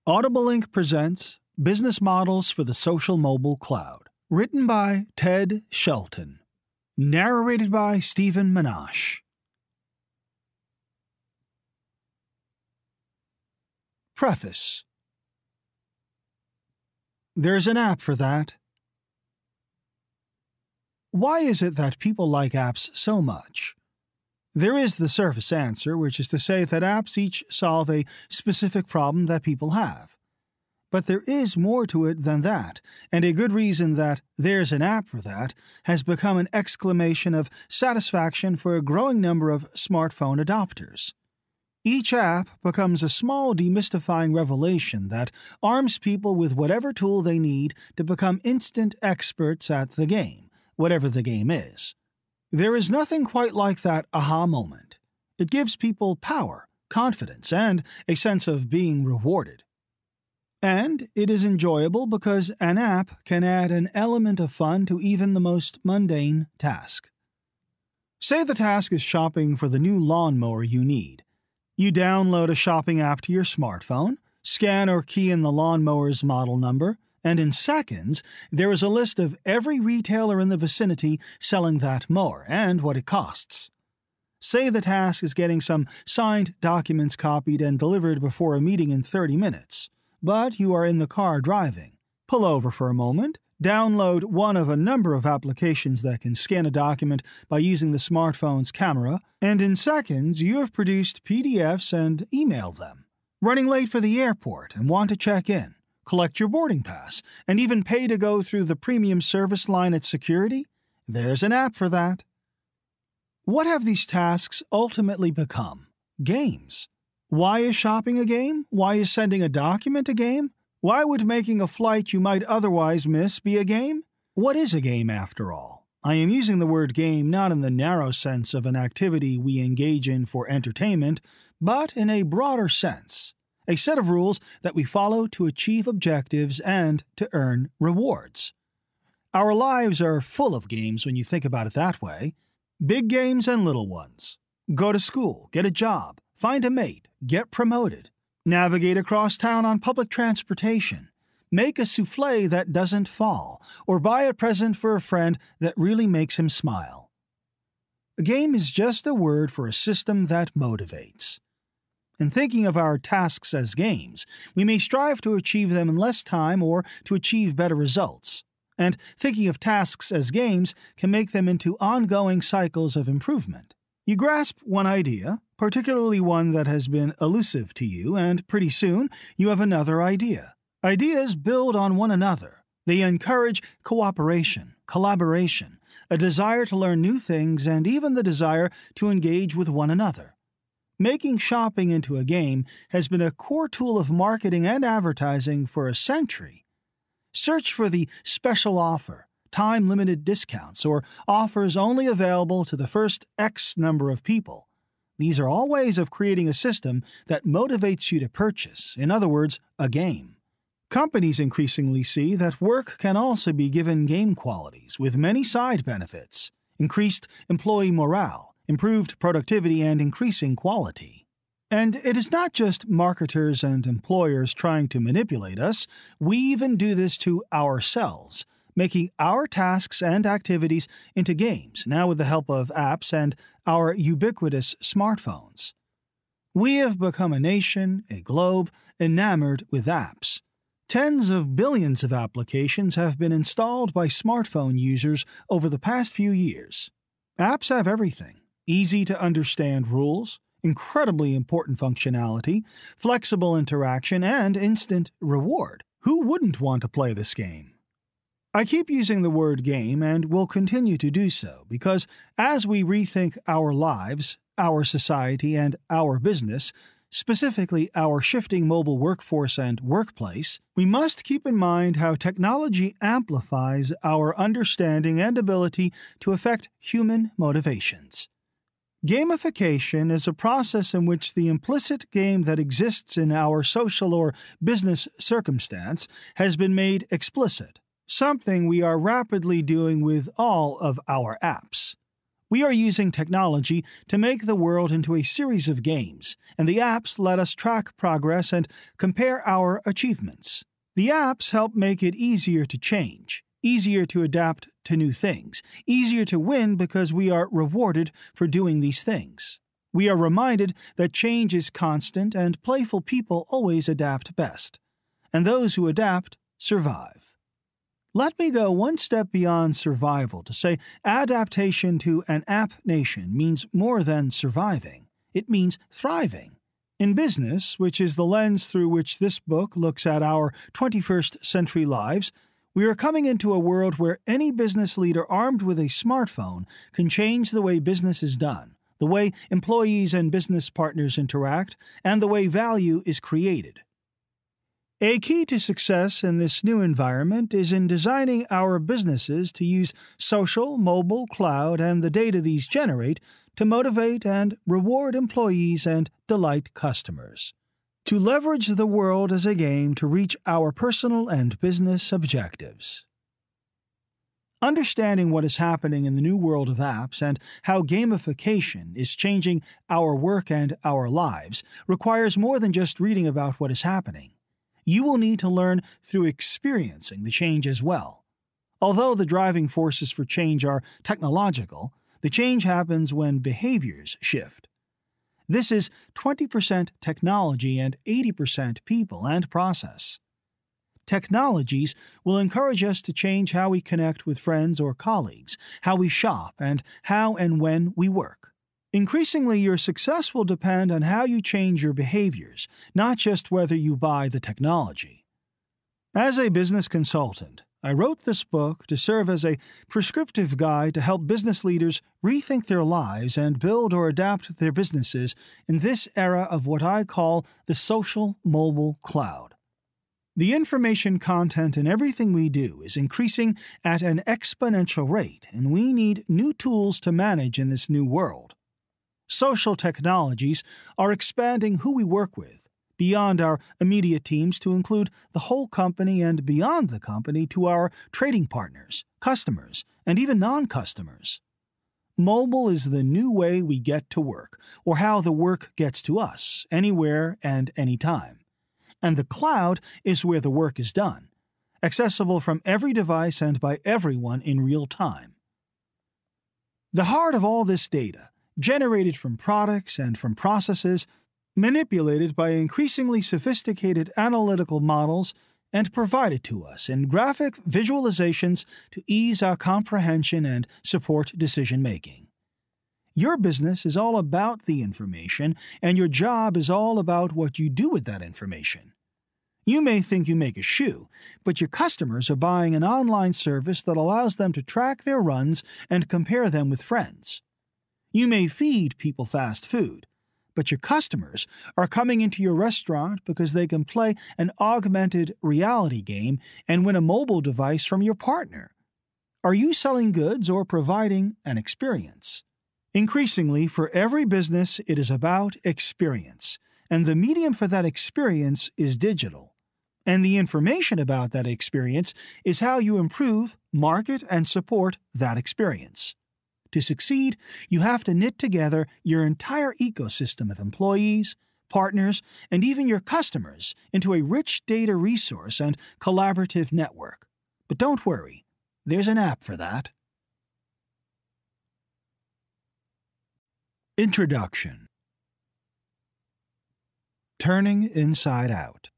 Audiobook presents Business Models for the Social Mobile Cloud, written by Ted Shelton, narrated by Stephen Menasche. Preface. There's an app for that. Why is it that people like apps so much? There is the surface answer, which is to say that apps each solve a specific problem that people have. But there is more to it than that, and a good reason that "there's an app for that" has become an exclamation of satisfaction for a growing number of smartphone adopters. Each app becomes a small demystifying revelation that arms people with whatever tool they need to become instant experts at the game, whatever the game is. There is nothing quite like that aha moment. It gives people power, confidence, and a sense of being rewarded. And it is enjoyable because an app can add an element of fun to even the most mundane task. Say the task is shopping for the new lawnmower you need. You download a shopping app to your smartphone, scan or key in the lawnmower's model number, and in seconds, there is a list of every retailer in the vicinity selling that mower and what it costs. Say the task is getting some signed documents copied and delivered before a meeting in 30 minutes, but you are in the car driving. Pull over for a moment, download one of a number of applications that can scan a document by using the smartphone's camera, and in seconds you have produced PDFs and emailed them. Running late for the airport and want to check in, collect your boarding pass, and even pay to go through the premium service line at security? There's an app for that. What have these tasks ultimately become? Games. Why is shopping a game? Why is sending a document a game? Why would making a flight you might otherwise miss be a game? What is a game after all? I am using the word game not in the narrow sense of an activity we engage in for entertainment, but in a broader sense. A set of rules that we follow to achieve objectives and to earn rewards. Our lives are full of games when you think about it that way. Big games and little ones. Go to school, get a job, find a mate, get promoted, navigate across town on public transportation, make a souffle that doesn't fall, or buy a present for a friend that really makes him smile. A game is just a word for a system that motivates. In thinking of our tasks as games, we may strive to achieve them in less time or to achieve better results. And thinking of tasks as games can make them into ongoing cycles of improvement. You grasp one idea, particularly one that has been elusive to you, and pretty soon you have another idea. Ideas build on one another. They encourage cooperation, collaboration, a desire to learn new things, and even the desire to engage with one another. Making shopping into a game has been a core tool of marketing and advertising for a century. Search for the special offer, time-limited discounts, or offers only available to the first X number of people. These are all ways of creating a system that motivates you to purchase, in other words, a game. Companies increasingly see that work can also be given game qualities with many side benefits: increased employee morale, improved productivity, and increasing quality. And it is not just marketers and employers trying to manipulate us. We even do this to ourselves, making our tasks and activities into games, now with the help of apps and our ubiquitous smartphones. We have become a nation, a globe, enamored with apps. Tens of billions of applications have been installed by smartphone users over the past few years. Apps have everything: easy-to-understand rules, incredibly important functionality, flexible interaction, and instant reward. Who wouldn't want to play this game? I keep using the word game and will continue to do so because as we rethink our lives, our society, and our business, specifically our shifting mobile workforce and workplace, we must keep in mind how technology amplifies our understanding and ability to affect human motivations. Gamification is a process in which the implicit game that exists in our social or business circumstance has been made explicit, something we are rapidly doing with all of our apps. We are using technology to make the world into a series of games, and the apps let us track progress and compare our achievements. The apps help make it easier to change, easier to adapt to new things, easier to win because we are rewarded for doing these things. We are reminded that change is constant and playful people always adapt best, and those who adapt survive. Let me go one step beyond survival to say adaptation to an app nation means more than surviving. It means thriving. In business, which is the lens through which this book looks at our 21st century lives, we are coming into a world where any business leader armed with a smartphone can change the way business is done, the way employees and business partners interact, and the way value is created. A key to success in this new environment is in designing our businesses to use social, mobile, cloud, and the data these generate to motivate and reward employees and delight customers. To leverage the world as a game to reach our personal and business objectives. Understanding what is happening in the new world of apps and how gamification is changing our work and our lives requires more than just reading about what is happening. You will need to learn through experiencing the change as well. Although the driving forces for change are technological, the change happens when behaviors shift. This is 20% technology and 80% people and process. Technologies will encourage us to change how we connect with friends or colleagues, how we shop, and how and when we work. Increasingly, your success will depend on how you change your behaviors, not just whether you buy the technology. As a business consultant, I wrote this book to serve as a prescriptive guide to help business leaders rethink their lives and build or adapt their businesses in this era of what I call the social mobile cloud. The information content in everything we do is increasing at an exponential rate, and we need new tools to manage in this new world. Social technologies are expanding who we work with, beyond our immediate teams to include the whole company and beyond the company to our trading partners, customers, and even non-customers. Mobile is the new way we get to work, or how the work gets to us, anywhere and anytime. And the cloud is where the work is done, accessible from every device and by everyone in real time. The heart of all this data, generated from products and from processes, manipulated by increasingly sophisticated analytical models, and provided to us in graphic visualizations to ease our comprehension and support decision-making. Your business is all about the information, and your job is all about what you do with that information. You may think you make a shoe, but your customers are buying an online service that allows them to track their runs and compare them with friends. You may feed people fast food, but your customers are coming into your restaurant because they can play an augmented reality game and win a mobile device from your partner. Are you selling goods or providing an experience? Increasingly, for every business, it is about experience, and the medium for that experience is digital. And the information about that experience is how you improve, market, and support that experience. To succeed, you have to knit together your entire ecosystem of employees, partners, and even your customers into a rich data resource and collaborative network. But don't worry, there's an app for that. Introduction. Turning inside out.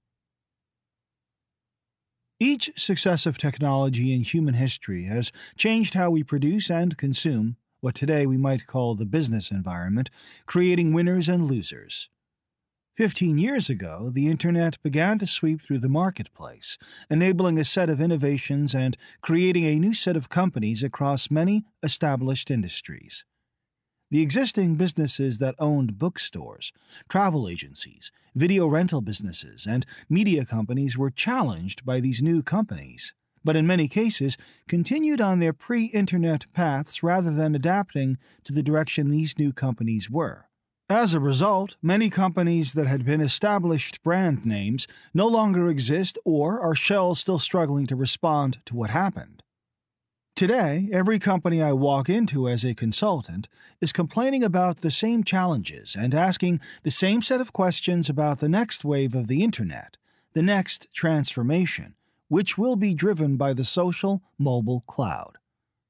Each successive technology in human history has changed how we produce and consume what today we might call the business environment, creating winners and losers. 15 years ago, the Internet began to sweep through the marketplace, enabling a set of innovations and creating a new set of companies across many established industries. The existing businesses that owned bookstores, travel agencies, video rental businesses, and media companies were challenged by these new companies, but in many cases continued on their pre-Internet paths rather than adapting to the direction these new companies were. As a result, many companies that had been established brand names no longer exist or are shells still struggling to respond to what happened. Today, every company I walk into as a consultant is complaining about the same challenges and asking the same set of questions about the next wave of the Internet, the next transformation, which will be driven by the social mobile cloud.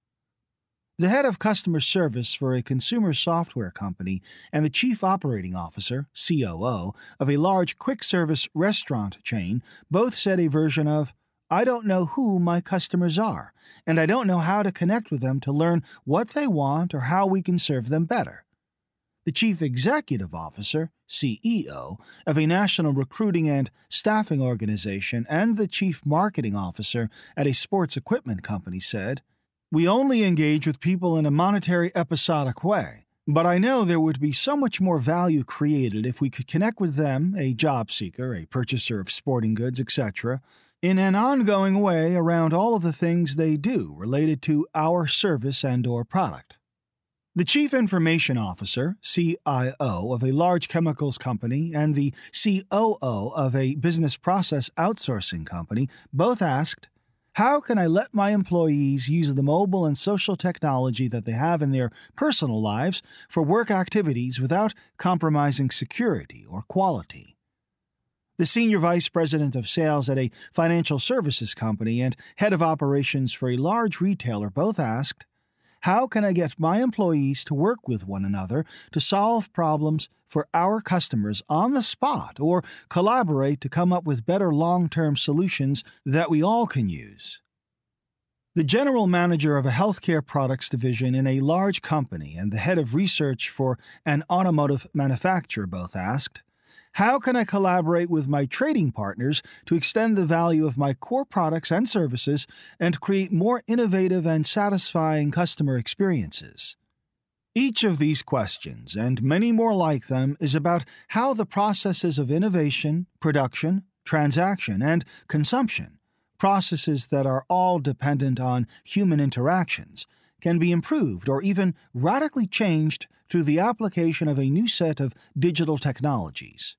The head of customer service for a consumer software company and the chief operating officer, COO, of a large quick-service restaurant chain both said a version of, "I don't know who my customers are, and I don't know how to connect with them to learn what they want or how we can serve them better." The chief executive officer, CEO, of a national recruiting and staffing organization and the chief marketing officer at a sports equipment company said, "We only engage with people in a monetary episodic way, but I know there would be so much more value created if we could connect with them, a job seeker, a purchaser of sporting goods, etc., in an ongoing way around all of the things they do related to our service and/or product." The Chief Information Officer, CIO, of a large chemicals company and the COO of a business process outsourcing company both asked, "How can I let my employees use the mobile and social technology that they have in their personal lives for work activities without compromising security or quality?" The senior vice president of sales at a financial services company and head of operations for a large retailer both asked, "How can I get my employees to work with one another to solve problems for our customers on the spot or collaborate to come up with better long-term solutions that we all can use?" The general manager of a healthcare products division in a large company and the head of research for an automotive manufacturer both asked, "How can I collaborate with my trading partners to extend the value of my core products and services and create more innovative and satisfying customer experiences?" Each of these questions, and many more like them, is about how the processes of innovation, production, transaction, and consumption, processes that are all dependent on human interactions, can be improved or even radically changed through the application of a new set of digital technologies.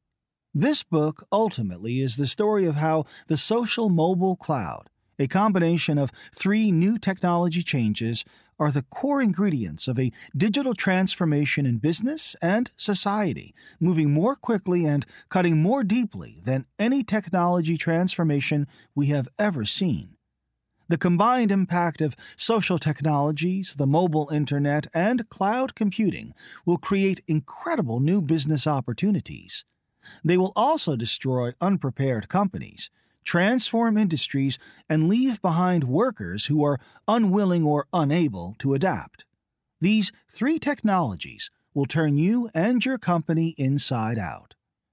This book ultimately is the story of how the social mobile cloud, a combination of 3 new technology changes, are the core ingredients of a digital transformation in business and society, moving more quickly and cutting more deeply than any technology transformation we have ever seen. The combined impact of social technologies, the mobile internet, and cloud computing will create incredible new business opportunities. They will also destroy unprepared companies, transform industries, and leave behind workers who are unwilling or unable to adapt. These 3 technologies will turn you and your company inside out.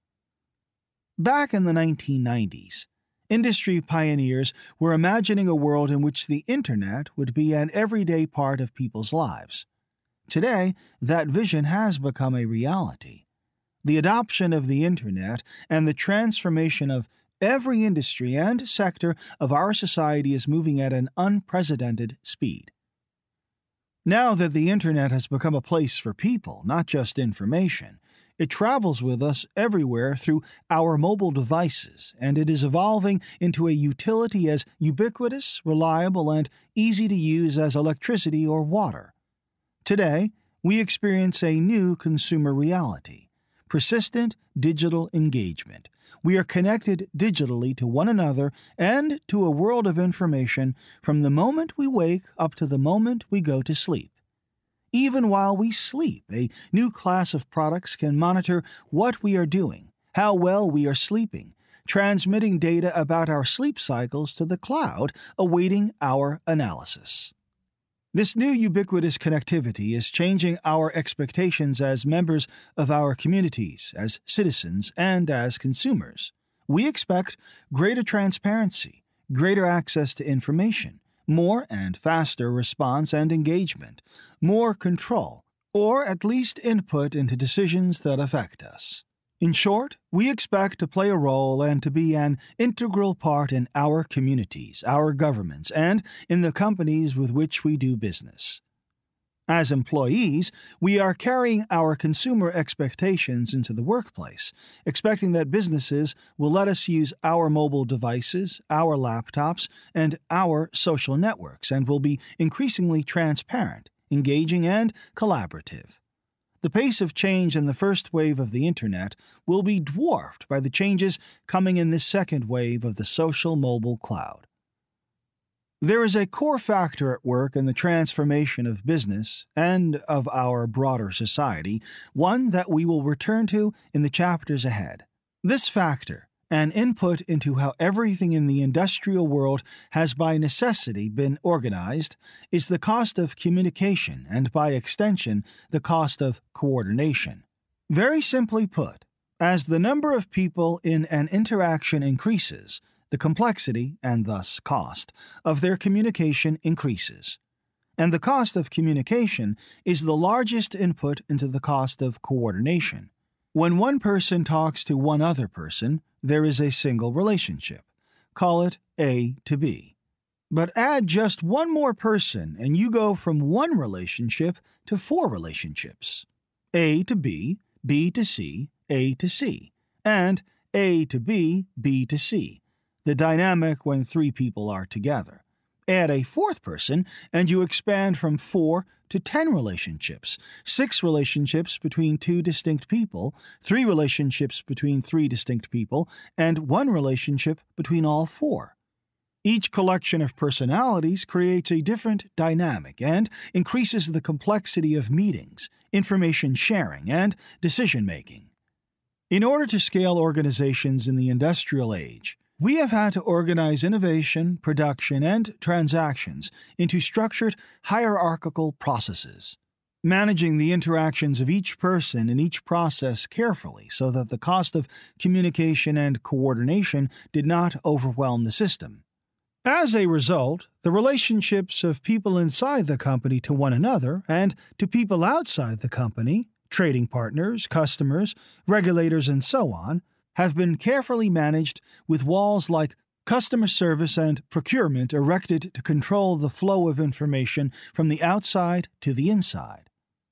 Back in the 1990s, industry pioneers were imagining a world in which the Internet would be an everyday part of people's lives. Today, that vision has become a reality. The adoption of the Internet and the transformation of every industry and sector of our society is moving at an unprecedented speed. Now that the Internet has become a place for people, not just information, it travels with us everywhere through our mobile devices, and it is evolving into a utility as ubiquitous, reliable, and easy to use as electricity or water. Today, we experience a new consumer reality: persistent digital engagement. We are connected digitally to one another and to a world of information from the moment we wake up to the moment we go to sleep. Even while we sleep, a new class of products can monitor what we are doing, how well we are sleeping, transmitting data about our sleep cycles to the cloud, awaiting our analysis. This new ubiquitous connectivity is changing our expectations as members of our communities, as citizens, and as consumers. We expect greater transparency, greater access to information, more and faster response and engagement, more control, or at least input into decisions that affect us. In short, we expect to play a role and to be an integral part in our communities, our governments, and in the companies with which we do business. As employees, we are carrying our consumer expectations into the workplace, expecting that businesses will let us use our mobile devices, our laptops, and our social networks, and will be increasingly transparent, engaging, and collaborative. The pace of change in the first wave of the Internet will be dwarfed by the changes coming in this second wave of the social mobile cloud. There is a core factor at work in the transformation of business and of our broader society, one that we will return to in the chapters ahead. This factor, an input into how everything in the industrial world has by necessity been organized, is the cost of communication and, by extension, the cost of coordination. Very simply put, as the number of people in an interaction increases, the complexity, and thus cost, of their communication increases. And the cost of communication is the largest input into the cost of coordination. When one person talks to one other person, there is a single relationship. Call it A to B. But add just one more person and you go from one relationship to 4 relationships. A to B, B to C, A to C, and A to B, B to C. The dynamic when 3 people are together. Add a 4th person, and you expand from 4 to 10 relationships, 6 relationships between 2 distinct people, 3 relationships between 3 distinct people, and 1 relationship between all 4. Each collection of personalities creates a different dynamic and increases the complexity of meetings, information sharing, and decision-making. In order to scale organizations in the industrial age, we have had to organize innovation, production, and transactions into structured, hierarchical processes, managing the interactions of each person in each process carefully so that the cost of communication and coordination did not overwhelm the system. As a result, the relationships of people inside the company to one another and to people outside the company, trading partners, customers, regulators, and so on, have been carefully managed with walls like customer service and procurement erected to control the flow of information from the outside to the inside.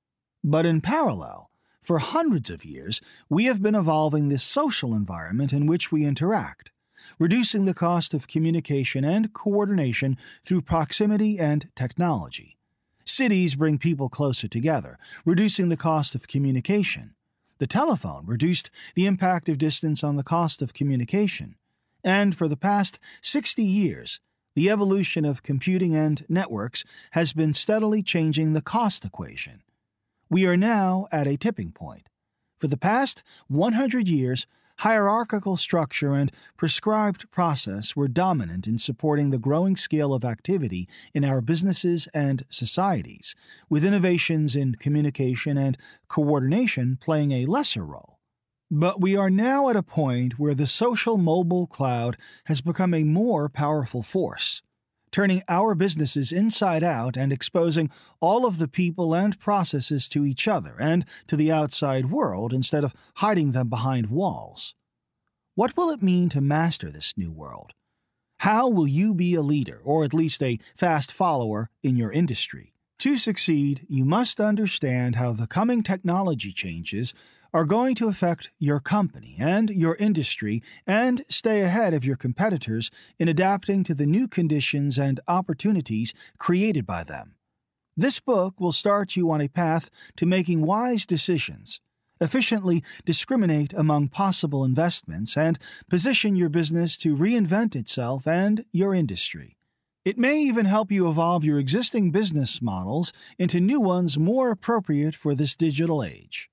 But in parallel, for hundreds of years, we have been evolving this social environment in which we interact, reducing the cost of communication and coordination through proximity and technology. Cities bring people closer together, reducing the cost of communication. The telephone reduced the impact of distance on the cost of communication. And for the past 60 years, the evolution of computing and networks has been steadily changing the cost equation. We are now at a tipping point. For the past 100 years, hierarchical structure and prescribed process were dominant in supporting the growing scale of activity in our businesses and societies, with innovations in communication and coordination playing a lesser role. But we are now at a point where the social mobile cloud has become a more powerful force, turning our businesses inside out and exposing all of the people and processes to each other and to the outside world instead of hiding them behind walls. What will it mean to master this new world? How will you be a leader, or at least a fast follower, in your industry? To succeed, you must understand how the coming technology changes are going to affect your company and your industry, and stay ahead of your competitors in adapting to the new conditions and opportunities created by them. This book will start you on a path to making wise decisions, efficiently discriminate among possible investments, and position your business to reinvent itself and your industry. It may even help you evolve your existing business models into new ones more appropriate for this digital age.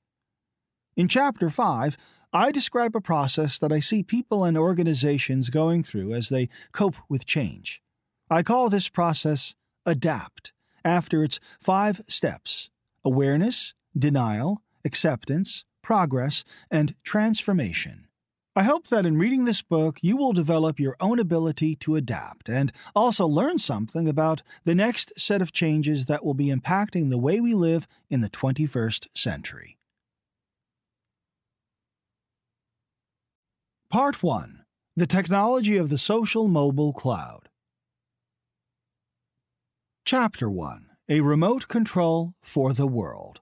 In Chapter 5, I describe a process that I see people and organizations going through as they cope with change. I call this process ADAPT, after its 5 steps: awareness, denial, acceptance, progress, and transformation. I hope that in reading this book you will develop your own ability to adapt and also learn something about the next set of changes that will be impacting the way we live in the 21st century. Part 1. The Technology of the Social Mobile Cloud. Chapter 1. A remote control for the world.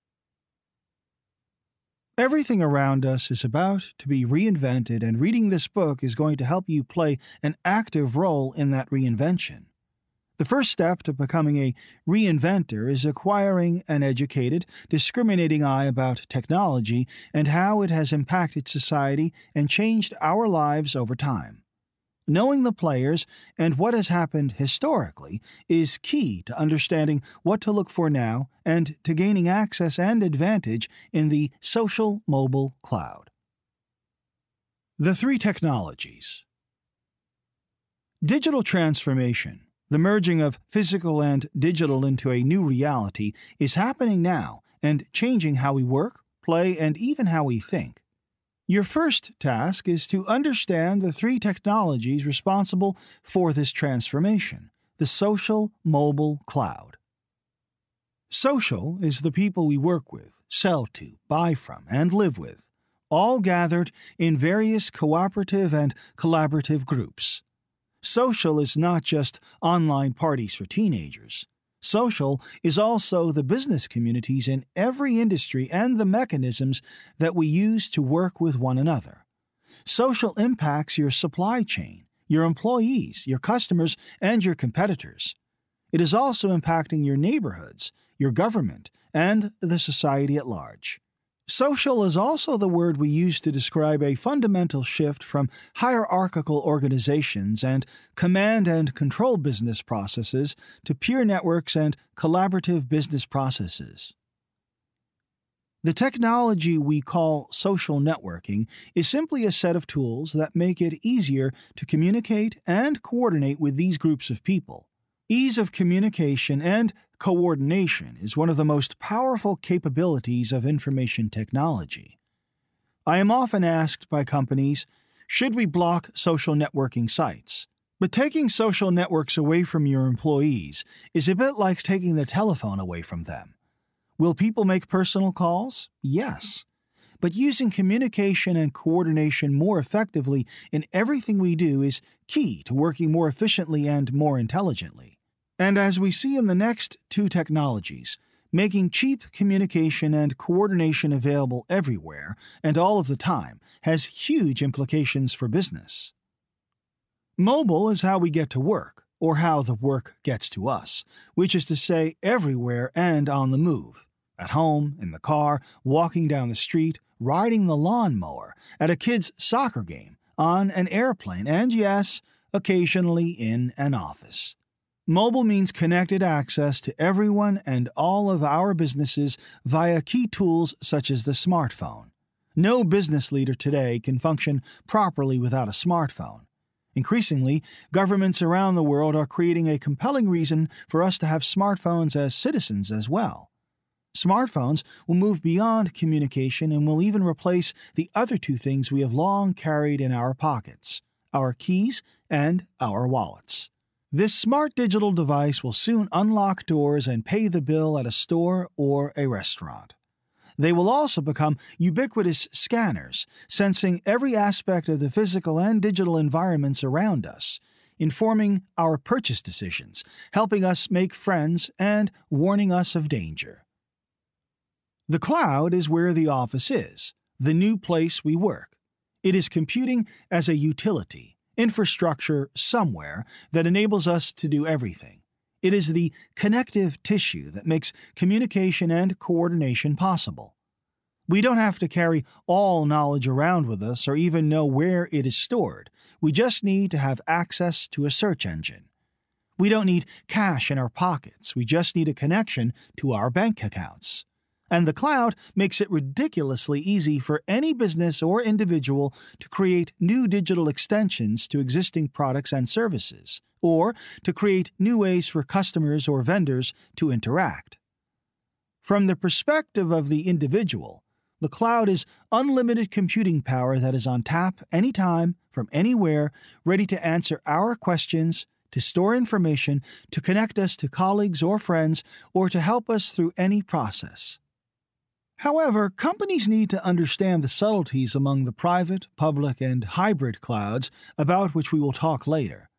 Everything around us is about to be reinvented, and reading this book is going to help you play an active role in that reinvention. The first step to becoming a reinventor is acquiring an educated, discriminating eye about technology and how it has impacted society and changed our lives over time. Knowing the players and what has happened historically is key to understanding what to look for now and to gaining access and advantage in the social mobile cloud. The three technologies. Digital transformation, the merging of physical and digital into a new reality, is happening now and changing how we work, play, and even how we think. Your first task is to understand the three technologies responsible for this transformation: the social mobile cloud. Social is the people we work with, sell to, buy from, and live with, all gathered in various cooperative and collaborative groups. Social is not just online parties for teenagers. Social is also the business communities in every industry and the mechanisms that we use to work with one another. Social impacts your supply chain, your employees, your customers, and your competitors. It is also impacting your neighborhoods, your government, and the society at large. Social is also the word we use to describe a fundamental shift from hierarchical organizations and command and control business processes to peer networks and collaborative business processes. The technology we call social networking is simply a set of tools that make it easier to communicate and coordinate with these groups of people. Ease of communication and coordination is one of the most powerful capabilities of information technology. I am often asked by companies, should we block social networking sites? But taking social networks away from your employees is a bit like taking the telephone away from them. Will people make personal calls? Yes. But using communication and coordination more effectively in everything we do is key to working more efficiently and more intelligently. And as we see in the next two technologies, making cheap communication and coordination available everywhere and all of the time has huge implications for business. Mobile is how we get to work, or how the work gets to us, which is to say everywhere and on the move. At home, in the car, walking down the street, riding the lawnmower, at a kid's soccer game, on an airplane, and yes, occasionally in an office. Mobile means connected access to everyone and all of our businesses via key tools such as the smartphone. No business leader today can function properly without a smartphone. Increasingly, governments around the world are creating a compelling reason for us to have smartphones as citizens as well. Smartphones will move beyond communication and will even replace the other two things we have long carried in our pockets: our keys and our wallets. This smart digital device will soon unlock doors and pay the bill at a store or a restaurant. They will also become ubiquitous scanners, sensing every aspect of the physical and digital environments around us, informing our purchase decisions, helping us make friends, and warning us of danger. The cloud is where the office is, the new place we work. It is computing as a utility, infrastructure somewhere that enables us to do everything. It is the connective tissue that makes communication and coordination possible. We don't have to carry all knowledge around with us or even know where it is stored. We just need to have access to a search engine. We don't need cash in our pockets. We just need a connection to our bank accounts. And the cloud makes it ridiculously easy for any business or individual to create new digital extensions to existing products and services, or to create new ways for customers or vendors to interact. From the perspective of the individual, the cloud is unlimited computing power that is on tap anytime, from anywhere, ready to answer our questions, to store information, to connect us to colleagues or friends, or to help us through any process. However, companies need to understand the subtleties among the private, public, and hybrid clouds, about which we will talk later.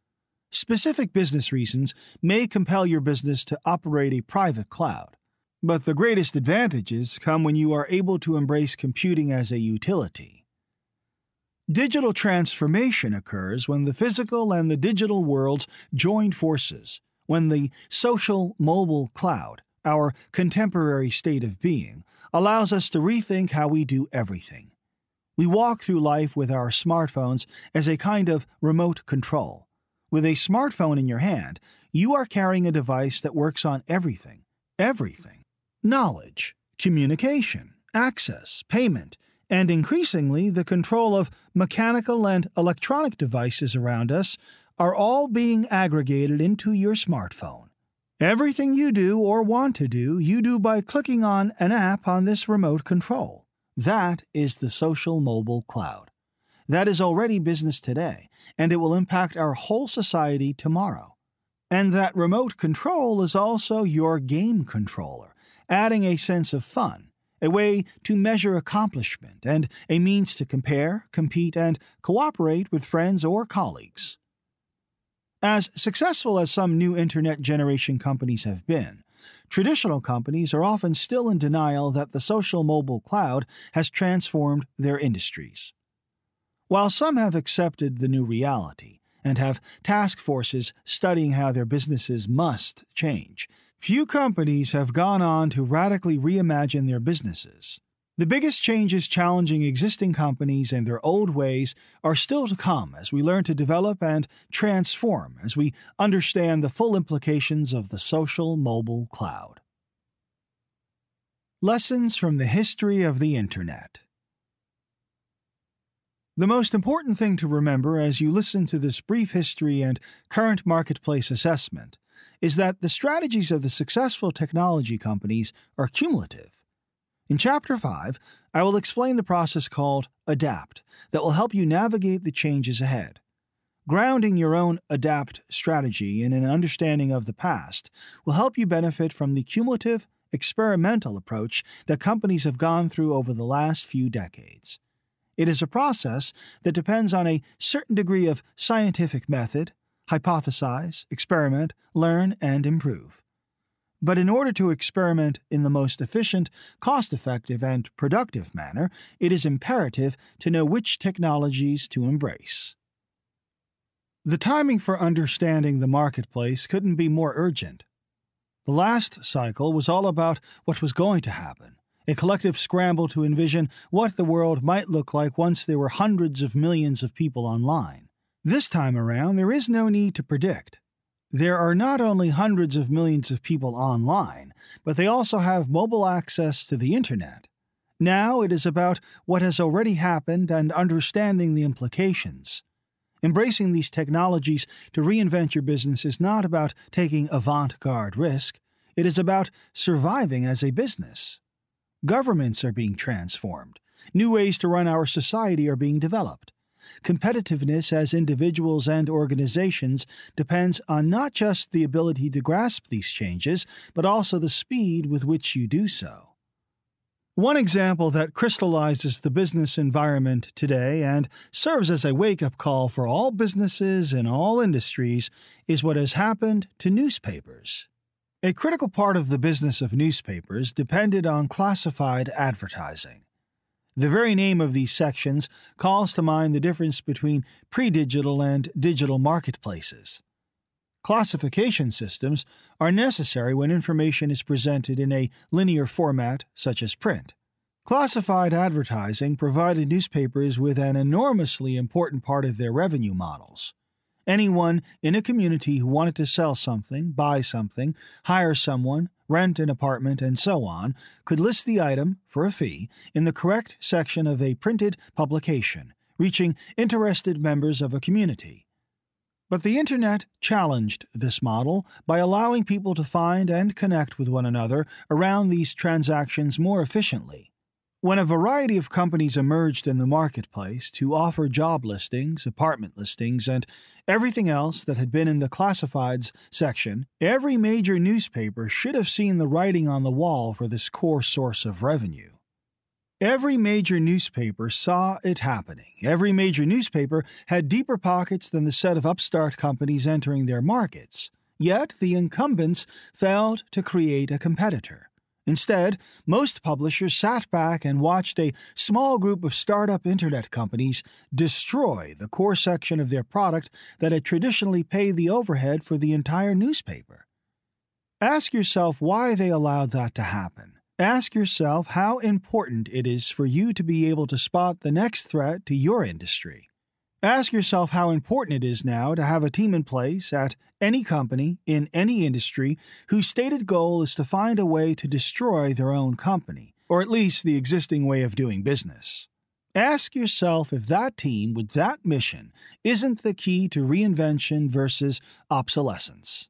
Specific business reasons may compel your business to operate a private cloud, but the greatest advantages come when you are able to embrace computing as a utility. Digital transformation occurs when the physical and the digital worlds join forces, when the social mobile cloud, our contemporary state of being, allows us to rethink how we do everything. We walk through life with our smartphones as a kind of remote control. With a smartphone in your hand, you are carrying a device that works on everything. Everything. Knowledge, communication, access, payment, and increasingly the control of mechanical and electronic devices around us are all being aggregated into your smartphone. Everything you do or want to do, you do by clicking on an app on this remote control. That is the social mobile cloud. That is already business today, and it will impact our whole society tomorrow. And that remote control is also your game controller, adding a sense of fun, a way to measure accomplishment, and a means to compare, compete, and cooperate with friends or colleagues. As successful as some new internet generation companies have been, traditional companies are often still in denial that the social mobile cloud has transformed their industries. While some have accepted the new reality and have task forces studying how their businesses must change, few companies have gone on to radically reimagine their businesses. The biggest changes challenging existing companies and their old ways are still to come as we learn to develop and transform as we understand the full implications of the social mobile cloud. Lessons from the history of the Internet. The most important thing to remember as you listen to this brief history and current marketplace assessment is that the strategies of the successful technology companies are cumulative. In Chapter 5, I will explain the process called Adapt that will help you navigate the changes ahead. Grounding your own Adapt strategy in an understanding of the past will help you benefit from the cumulative, experimental approach that companies have gone through over the last few decades. It is a process that depends on a certain degree of scientific method, hypothesize, experiment, learn, and improve. But in order to experiment in the most efficient, cost-effective, and productive manner, it is imperative to know which technologies to embrace. The timing for understanding the marketplace couldn't be more urgent. The last cycle was all about what was going to happen, a collective scramble to envision what the world might look like once there were hundreds of millions of people online. This time around, there is no need to predict. There are not only hundreds of millions of people online, but they also have mobile access to the Internet. Now it is about what has already happened and understanding the implications. Embracing these technologies to reinvent your business is not about taking avant-garde risk. It is about surviving as a business. Governments are being transformed. New ways to run our society are being developed. Competitiveness as individuals and organizations depends on not just the ability to grasp these changes, but also the speed with which you do so. One example that crystallizes the business environment today and serves as a wake-up call for all businesses in all industries is what has happened to newspapers. A critical part of the business of newspapers depended on classified advertising. The very name of these sections calls to mind the difference between pre-digital and digital marketplaces. Classification systems are necessary when information is presented in a linear format, such as print. Classified advertising provided newspapers with an enormously important part of their revenue models. Anyone in a community who wanted to sell something, buy something, hire someone, rent an apartment, and so on, could list the item, for a fee, in the correct section of a printed publication, reaching interested members of a community. But the Internet challenged this model by allowing people to find and connect with one another around these transactions more efficiently. When a variety of companies emerged in the marketplace to offer job listings, apartment listings, and everything else that had been in the classifieds section, every major newspaper should have seen the writing on the wall for this core source of revenue. Every major newspaper saw it happening. Every major newspaper had deeper pockets than the set of upstart companies entering their markets. Yet the incumbents failed to create a competitor. Instead, most publishers sat back and watched a small group of startup internet companies destroy the core section of their product that had traditionally paid the overhead for the entire newspaper. Ask yourself why they allowed that to happen. Ask yourself how important it is for you to be able to spot the next threat to your industry. Ask yourself how important it is now to have a team in place at any company in any industry whose stated goal is to find a way to destroy their own company, or at least the existing way of doing business. Ask yourself if that team with that mission isn't the key to reinvention versus obsolescence.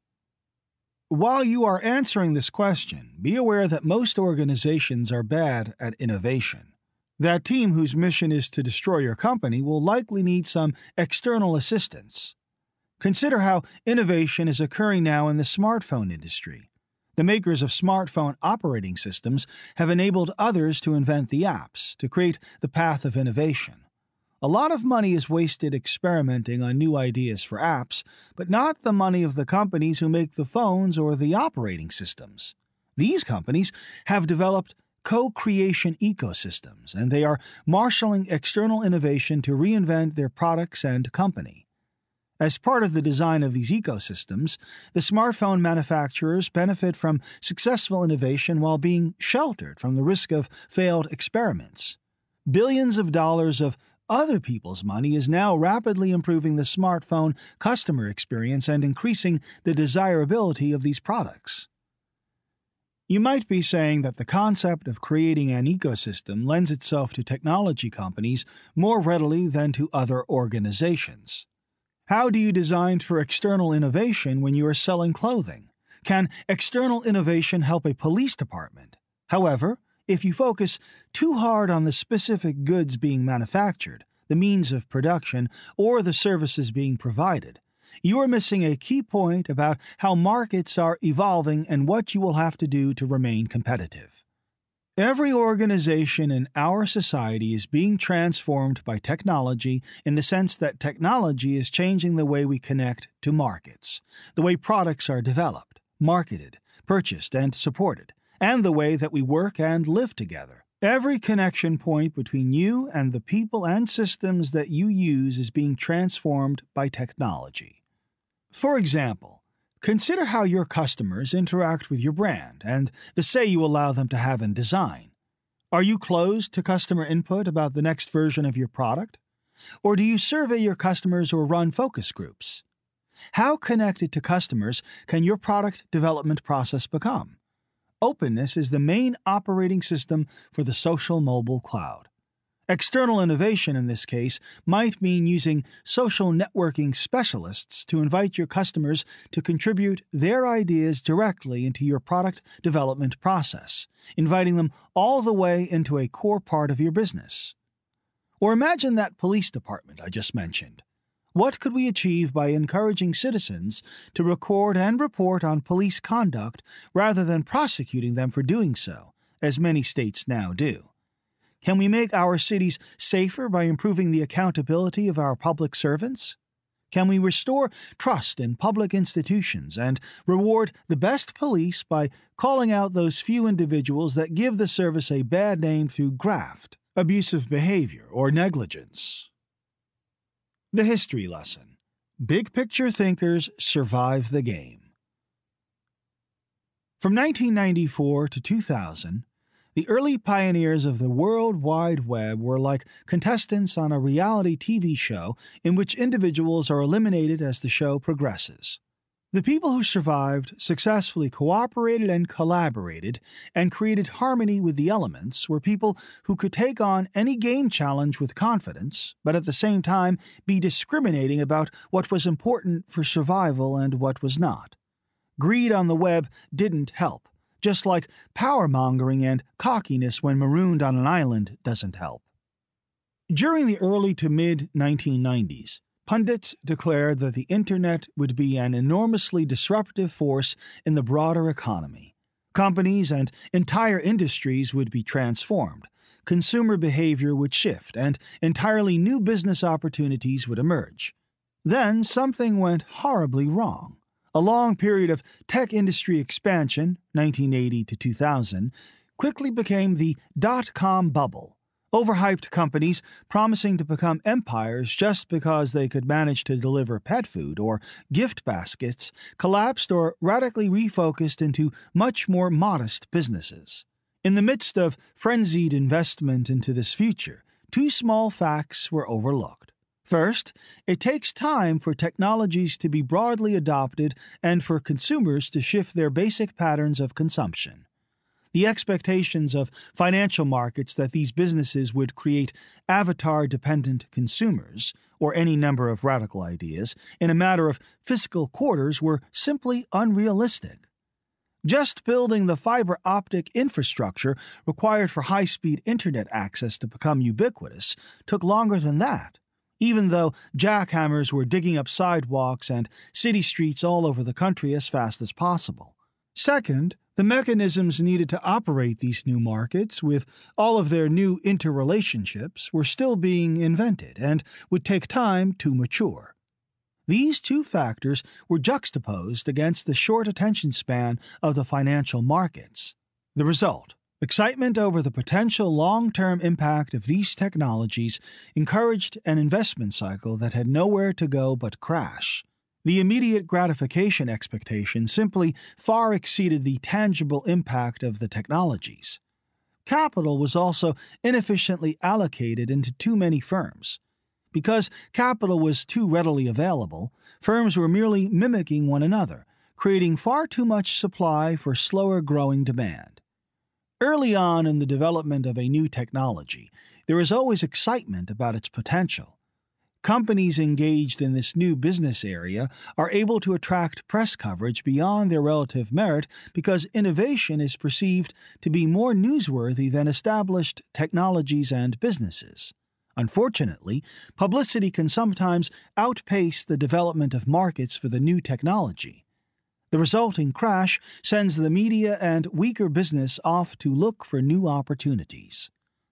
While you are answering this question, be aware that most organizations are bad at innovation. That team whose mission is to destroy your company will likely need some external assistance. Consider how innovation is occurring now in the smartphone industry. The makers of smartphone operating systems have enabled others to invent the apps, to create the path of innovation. A lot of money is wasted experimenting on new ideas for apps, but not the money of the companies who make the phones or the operating systems. These companies have developed co-creation ecosystems, and they are marshaling external innovation to reinvent their products and company. As part of the design of these ecosystems, the smartphone manufacturers benefit from successful innovation while being sheltered from the risk of failed experiments. Billions of dollars of other people's money is now rapidly improving the smartphone customer experience and increasing the desirability of these products. You might be saying that the concept of creating an ecosystem lends itself to technology companies more readily than to other organizations. How do you design for external innovation when you are selling clothing? Can external innovation help a police department? However, if you focus too hard on the specific goods being manufactured, the means of production, or the services being provided, you are missing a key point about how markets are evolving and what you will have to do to remain competitive. Every organization in our society is being transformed by technology in the sense that technology is changing the way we connect to markets, the way products are developed, marketed, purchased, and supported, and the way that we work and live together. Every connection point between you and the people and systems that you use is being transformed by technology. For example, consider how your customers interact with your brand and the say you allow them to have in design. Are you closed to customer input about the next version of your product? Or do you survey your customers or run focus groups? How connected to customers can your product development process become? Openness is the main operating system for the social mobile cloud. External innovation in this case might mean using social networking specialists to invite your customers to contribute their ideas directly into your product development process, inviting them all the way into a core part of your business. Or imagine that police department I just mentioned. What could we achieve by encouraging citizens to record and report on police conduct rather than prosecuting them for doing so, as many states now do? Can we make our cities safer by improving the accountability of our public servants? Can we restore trust in public institutions and reward the best police by calling out those few individuals that give the service a bad name through graft, abusive behavior, or negligence? The history lesson: big picture thinkers survive the game. From 1994 to 2000, the early pioneers of the World Wide Web were like contestants on a reality TV show in which individuals are eliminated as the show progresses. The people who survived successfully cooperated and collaborated and created harmony with the elements were people who could take on any game challenge with confidence, but at the same time be discriminating about what was important for survival and what was not. Greed on the web didn't help, just like power-mongering and cockiness when marooned on an island doesn't help. During the early to mid-1990s, pundits declared that the Internet would be an enormously disruptive force in the broader economy. Companies and entire industries would be transformed. consumer behavior would shift and entirely new business opportunities would emerge. Then something went horribly wrong. A long period of tech industry expansion, 1980 to 2000, quickly became the dot-com bubble. Overhyped companies promising to become empires just because they could manage to deliver pet food or gift baskets collapsed or radically refocused into much more modest businesses. In the midst of frenzied investment into this future, two small facts were overlooked. First, it takes time for technologies to be broadly adopted and for consumers to shift their basic patterns of consumption. The expectations of financial markets that these businesses would create avatar-dependent consumers, or any number of radical ideas, in a matter of fiscal quarters were simply unrealistic. Just building the fiber optic infrastructure required for high-speed internet access to become ubiquitous took longer than that, even though jackhammers were digging up sidewalks and city streets all over the country as fast as possible. Second, the mechanisms needed to operate these new markets, with all of their new interrelationships, were still being invented and would take time to mature. These two factors were juxtaposed against the short attention span of the financial markets. The result: excitement over the potential long-term impact of these technologies encouraged an investment cycle that had nowhere to go but crash. The immediate gratification expectation simply far exceeded the tangible impact of the technologies. Capital was also inefficiently allocated into too many firms. Because capital was too readily available, firms were merely mimicking one another, creating far too much supply for slower-growing demand. Early on in the development of a new technology, there is always excitement about its potential. Companies engaged in this new business area are able to attract press coverage beyond their relative merit because innovation is perceived to be more newsworthy than established technologies and businesses. Unfortunately, publicity can sometimes outpace the development of markets for the new technology. The resulting crash sends the media and weaker business off to look for new opportunities.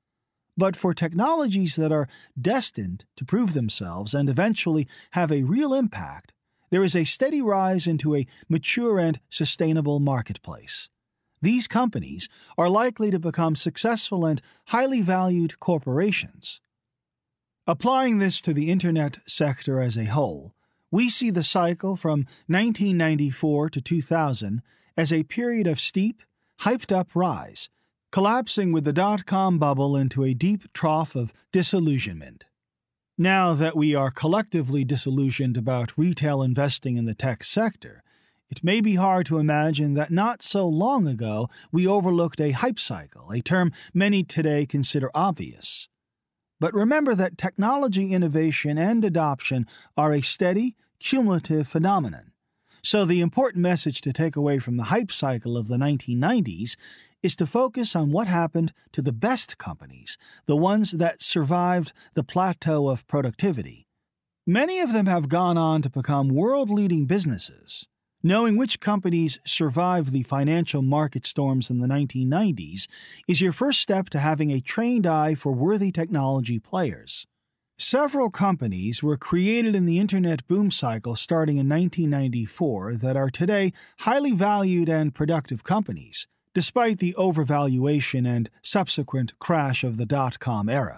But for technologies that are destined to prove themselves and eventually have a real impact, there is a steady rise into a mature and sustainable marketplace. These companies are likely to become successful and highly valued corporations. Applying this to the Internet sector as a whole, we see the cycle from 1994 to 2000 as a period of steep, hyped-up rise, collapsing with the dot-com bubble into a deep trough of disillusionment. Now that we are collectively disillusioned about retail investing in the tech sector, it may be hard to imagine that not so long ago we overlooked a hype cycle, a term many today consider obvious. But remember that technology innovation and adoption are a steady, cumulative phenomenon. So the important message to take away from the hype cycle of the 1990s is to focus on what happened to the best companies, the ones that survived the plateau of productivity. Many of them have gone on to become world-leading businesses. Knowing which companies survived the financial market storms in the 1990s is your first step to having a trained eye for worthy technology players. Several companies were created in the Internet boom cycle starting in 1994 that are today highly valued and productive companies, despite the overvaluation and subsequent crash of the dot-com era.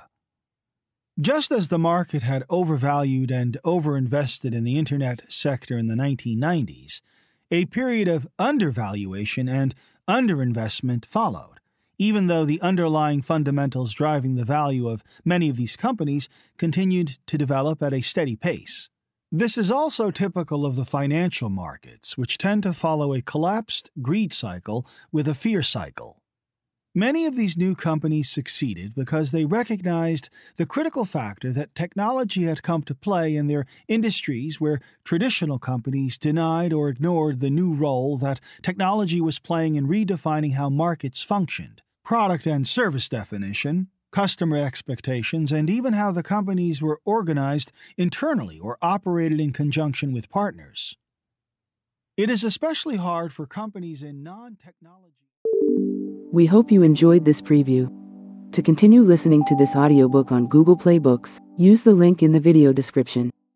Just as the market had overvalued and overinvested in the Internet sector in the 1990s, a period of undervaluation and underinvestment followed, even though the underlying fundamentals driving the value of many of these companies continued to develop at a steady pace. This is also typical of the financial markets, which tend to follow a collapsed greed cycle with a fear cycle. Many of these new companies succeeded because they recognized the critical factor that technology had come to play in their industries where traditional companies denied or ignored the new role that technology was playing in redefining how markets functioned, product and service definition, customer expectations, and even how the companies were organized internally or operated in conjunction with partners. It is especially hard for companies in non-technology. We hope you enjoyed this preview. To continue listening to this audiobook on Google Play Books, use the link in the video description.